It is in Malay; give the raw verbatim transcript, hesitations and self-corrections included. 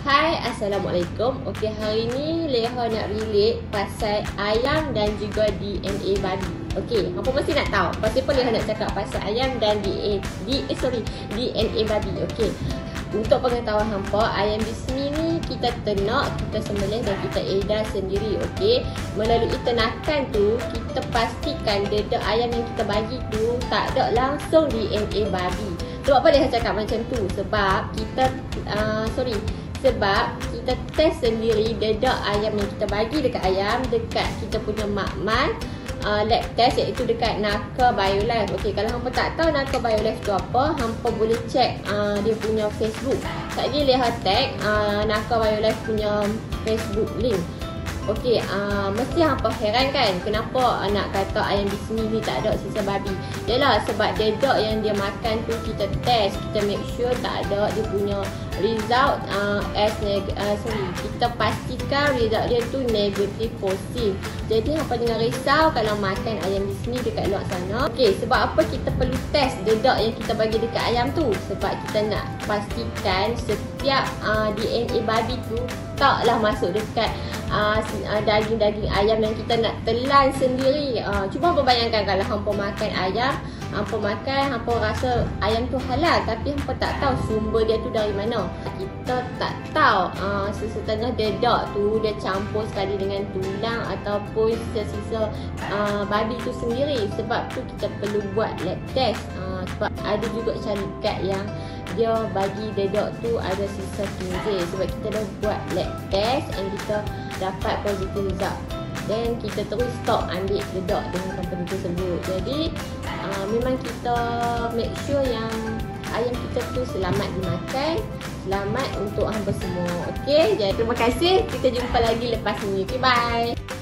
Hai, Assalamualaikum. Okey, hari ni Leha nak relate pasal ayam dan juga D N A babi. Okey, hampa mesti nak tahu pasal apa Leha nak cakap pasal ayam dan D N A D, eh, sorry, D N A babi. Okey. Untuk pengetahuan hampa, ayam bismi ni kita ternak, kita sembelih dan kita edar sendiri. Okey. Melalui ternakan tu, kita pastikan dedak ayam yang kita bagi tu tak ada langsung D N A babi. Sebab apa Leha cakap macam tu? Sebab kita uh, sorry Sebab kita test sendiri dedak ayam yang kita bagi dekat ayam dekat kita punya makmal uh, lab test, iaitu dekat Naka Biolife. Okey, kalau hampa tak tahu Naka Biolife tu apa, hampa boleh check uh, dia punya Facebook. Sekali Leha tag uh, Naka Biolife punya Facebook link. Okey, uh, mesti hampa heran kan kenapa nak kata ayam bismi ni tak ada sisa babi. Yalah, sebab dedak yang dia makan tu kita test, kita make sure tak ada dia punya result uh, as neg uh, sorry kita pastikan result dia tu negatif positif. Jadi hampa jangan risau kalau makan ayam bismi dekat luar sana. Okey, sebab apa kita perlu test dedak yang kita bagi dekat ayam tu? Sebab kita nak pastikan setiap uh, D N A babi tu taklah masuk dekat uh, daging-daging ayam yang kita nak telan sendiri. Uh, cuba hampa bayangkan kalau hampa makan ayam, hampa makan, hampa rasa ayam tu halal, tapi hampa tak tahu sumber dia tu dari mana. Kita tak tahu uh, sesetengah dedak tu dia campur sekali dengan tulang ataupun sisa-sisa uh, babi tu sendiri. Sebab tu kita perlu buat lab test. Uh, sebab ada juga syarikat yang dia bagi dedak tu ada sisa khinzir. Sebab kita dah buat lab test and kita dapat positive result, dan kita terus stop ambil dedak dengan company tersebut. Jadi uh, memang kita make sure yang ayam kita tu selamat dimakan, selamat untuk hampa semua. Okey, jadi terima kasih. Kita jumpa lagi lepas ni. Okay, bye.